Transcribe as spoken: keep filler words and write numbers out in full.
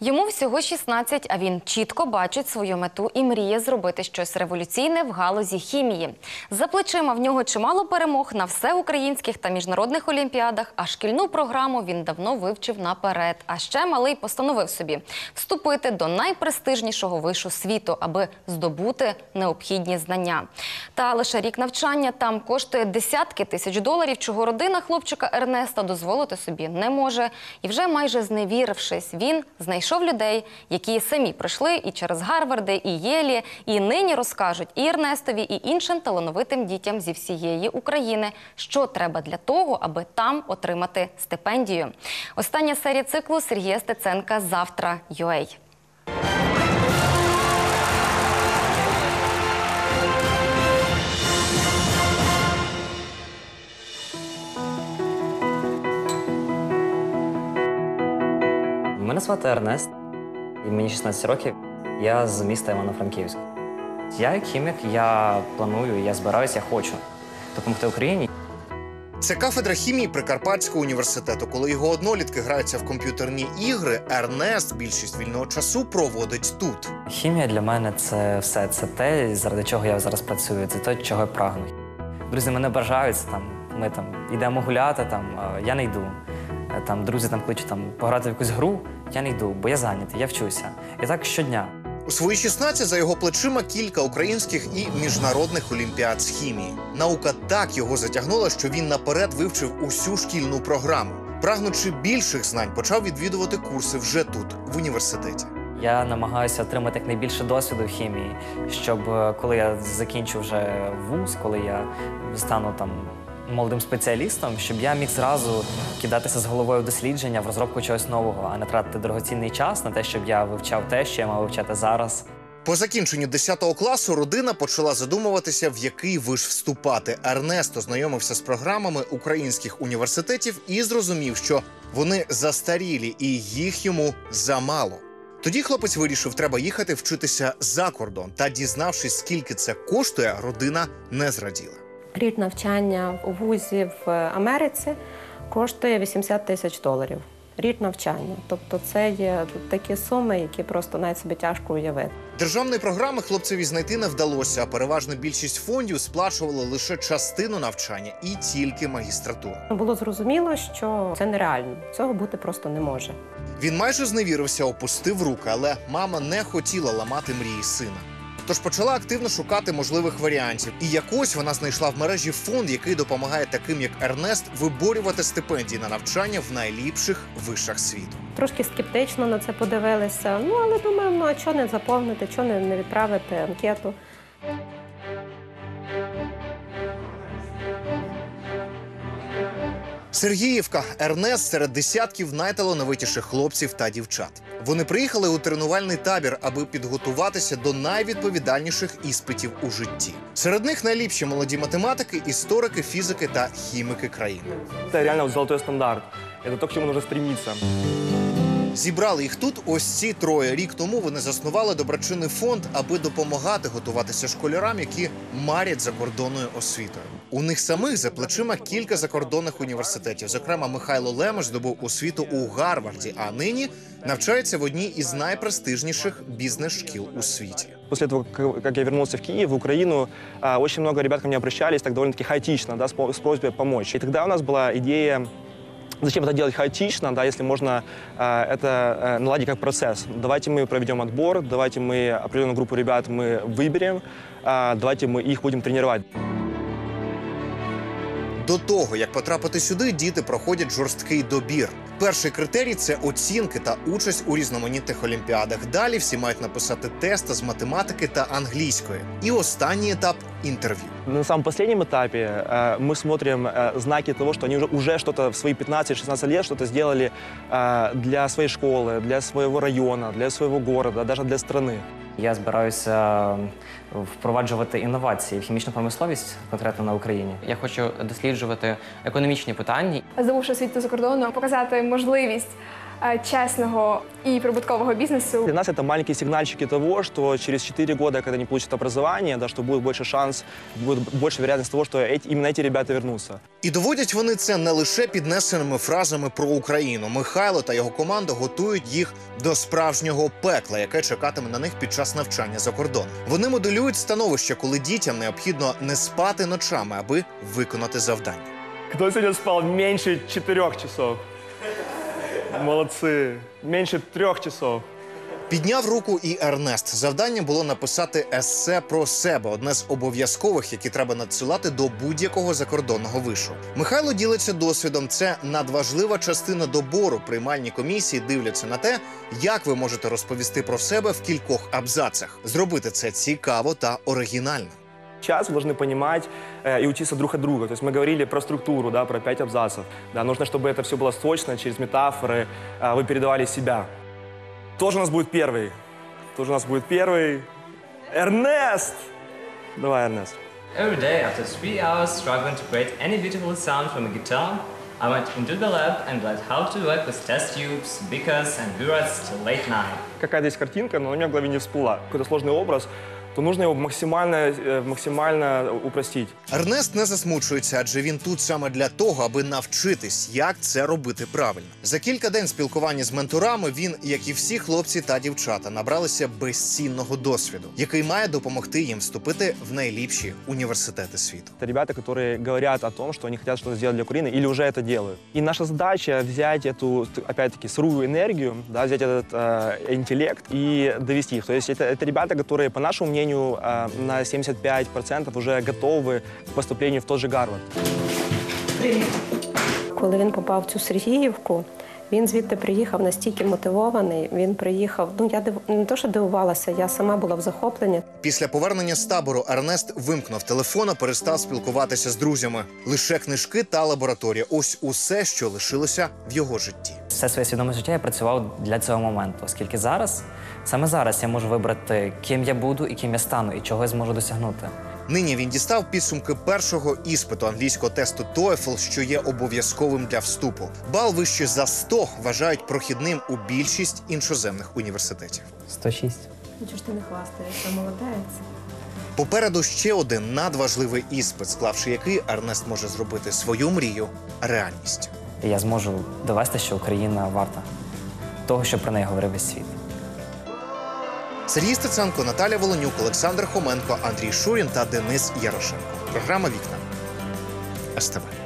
Йому всього шістнадцять, а він чітко бачить свою мету і мріє зробити щось революційне в галузі хімії. За плечима в нього чимало перемог на всеукраїнських та міжнародних олімпіадах, а шкільну програму він давно вивчив наперед. А ще малий постановив собі вступити до найпрестижнішого вишу світу, аби здобути необхідні знання. Та лише рік навчання там коштує десятки тисяч доларів, чого родина хлопчика Ернеста дозволити собі не може. І вже майже зневірившись, він знайшов людей, які самі пройшли і через Гарварди, і Єлі, і нині розкажуть і Ернестові, і іншим талановитим дітям зі всієї України, що треба для того, аби там отримати стипендію. Остання серія циклу Сергія Стеценка «Завтра. ю а». Мене звати Ернест, і мені шістнадцять років. Я з міста Івано-Франківськ. Я як хімік, я планую, я збираюся, я хочу допомогти Україні. Це кафедра хімії Прикарпатського університету. Коли його однолітки граються в комп'ютерні ігри, Ернест більшість вільного часу проводить тут. Хімія для мене – це все. Це те, заради чого я зараз працюю, це те, чого я прагну. Друзі мене бажаються, там, ми там йдемо гуляти, там, я не йду. Там друзі там кличуть там пограти в якусь гру, я не йду, бо я зайнятий, я вчуся. І так щодня. У свої шістнадцять за його плечима кілька українських і міжнародних олімпіад з хімії. Наука так його затягнула, що він наперед вивчив усю шкільну програму. Прагнучи більших знань, почав відвідувати курси вже тут, в університеті. Я намагаюся отримати якнайбільше досвіду в хімії, щоб коли я закінчу вже вуз, коли я стану там молодим спеціалістом, щоб я міг зразу кидатися з головою в дослідження, в розробку чогось нового, а не тратити дорогоцінний час на те, щоб я вивчав те, що я мав вивчати зараз. По закінченню десятого класу родина почала задумуватися, в який виш вступати. Ернест ознайомився з програмами українських університетів і зрозумів, що вони застарілі і їх йому замало. Тоді хлопець вирішив, треба їхати вчитися за кордон. Та дізнавшись, скільки це коштує, родина не зраділа. Рік навчання у вузі в Америці коштує вісімдесят тисяч доларів. Рік навчання. Тобто це є такі суми, які просто навіть собі тяжко уявити. Державної програми хлопцеві знайти не вдалося, а переважна більшість фондів сплачувала лише частину навчання і тільки магістратуру. Було зрозуміло, що це нереально. Цього бути просто не може. Він майже зневірився, опустив руки, але мама не хотіла ламати мрії сина. Тож почала активно шукати можливих варіантів. І якось вона знайшла в мережі фонд, який допомагає таким, як Ернест, виборювати стипендії на навчання в найліпших вишах світу. Трошки скептично на це подивилися. Ну, але думаю, ну, а чого не заповнити, чого не відправити анкету. Сергіївка. Ернест серед десятків найталановитіших хлопців та дівчат. Вони приїхали у тренувальний табір, аби підготуватися до найвідповідальніших іспитів у житті. Серед них найліпші молоді математики, історики, фізики та хіміки країни. Це реально золотой стандарт. Це те, к чому потрібно стремитися. Зібрали їх тут ось ці троє. Рік тому вони заснували доброчинний фонд, аби допомагати готуватися школярам, які марять закордонною освітою. У них самих за плечима кілька закордонних університетів. Зокрема, Михайло Лемеш здобув освіту у Гарварді, а нині навчається в одній із найпрестижніших бізнес-шкіл у світі. После того, как я вернулся в Киев, в Украину, очень много ребят ко мне обращались так довольно-таки хаотично, да, с просьбой помочь. И тогда у нас была идея, зачем это делать хаотично, да, если можно э, это э, наладить как процесс. Давайте мы проведем отбор, давайте мы определенную группу ребят мы выберем, э, давайте мы их будем тренировать. До того, як потрапити сюди, діти проходять жорсткий добір. Перший критерій – це оцінки та участь у різноманітних олімпіадах. Далі всі мають написати тести з математики та англійської. І останній етап – інтерв'ю. На самом последнем этапе э, мы смотрим э, знаки того, что они уже, уже что-то в свои пятнадцать-шестнадцать лет что-то сделали э, для своей школы, для своего района, для своего города, даже для страны. Я збираюся впроваджувати інновації в хімічну промисловість, конкретно на Україні. Я хочу досліджувати економічні питання. Здобувши освіту за кордоном, показати можливість е, чесного і прибуткового бізнесу. Для нас это маленькие сигнальчики того, что через четыре года, когда они получат образование, да, что будет больше шанс, будет больше вероятность того, что эти, именно эти ребята вернутся. І доводять вони це не лише піднесеними фразами про Україну. Михайло та його команда готують їх до справжнього пекла, яке чекатиме на них під час навчання за кордоном. Вони моделюють становище, коли дітям необхідно не спати ночами, аби виконати завдання. Кто сегодня спал меньше четырех часов? Молодцы. Меньше трех часов. Підняв руку і Ернест. Завдання було написати есе про себе, одне з обов'язкових, які треба надсилати до будь-якого закордонного вишу. Михайло ділиться досвідом. Це надважлива частина добору. Приймальні комісії дивляться на те, як ви можете розповісти про себе в кількох абзацах. Зробити це цікаво та оригінально. Сейчас вы должны понимать э, и учиться друг от друга. То есть мы говорили про структуру, да, про пять абзацев. Да, нужно, чтобы это все было сочно, через метафоры э, вы передавали себя. Тоже у нас будет первый. Тоже у нас будет первый. Эрнест! Давай, Эрнест. Every day, after three hours struggling to create any beautiful sound from a guitar, I went into the lab and learned how to work with test tubes, beakers and burettes till late night. Какая-то есть картинка, но она у меня в голове не всплыла. Какой-то сложный образ, то нужно его максимально, э, максимально упростить. Ернест не засмучується, адже він тут саме для того, аби навчитись, як це робити правильно. За кілька день спілкування з менторами він, як і всі хлопці та дівчата, набралися безцінного досвіду, який має допомогти їм вступити в найліпші університети світу. Это ребята, которые говорят о том, что они хотят что-то сделать для Украины или уже это делают. И наша задача взять эту, опять-таки, сырую энергию, да, взять этот э, интеллект и довести их. То есть это, это ребята, которые, по нашему мнению, э, на семьдесят пять процентов уже готовы к поступлению в тот же Гарвард. Коли він попав в цю Сергіївку, він звідти приїхав настільки мотивований. Він приїхав, ну я див... не то, що дивувалася, я сама була в захопленні. Після повернення з табору Ернест вимкнув телефон, а перестав спілкуватися з друзями. Лише книжки та лабораторія – ось усе, що лишилося в його житті. Все своє свідоме життя я працював для цього моменту, оскільки зараз, саме зараз я можу вибрати, ким я буду і ким я стану, і чого я зможу досягнути. Нині він дістав підсумки першого іспиту англійського тесту TOEFL, що є обов'язковим для вступу. Бал вище за сто вважають прохідним у більшість іншоземних університетів. сто шість. Ну, чого ж ти не хвастаєшся, молодець. Попереду ще один надважливий іспит, склавши який, Ернест може зробити свою мрію реальністю. І я зможу довести, що Україна варта того, що про неї говорив весь світ. Сергій Стеценко, Наталя Волонюк, Олександр Хоменко, Андрій Шурін та Денис Ярошенко. Програма «Вікна» ес те ве.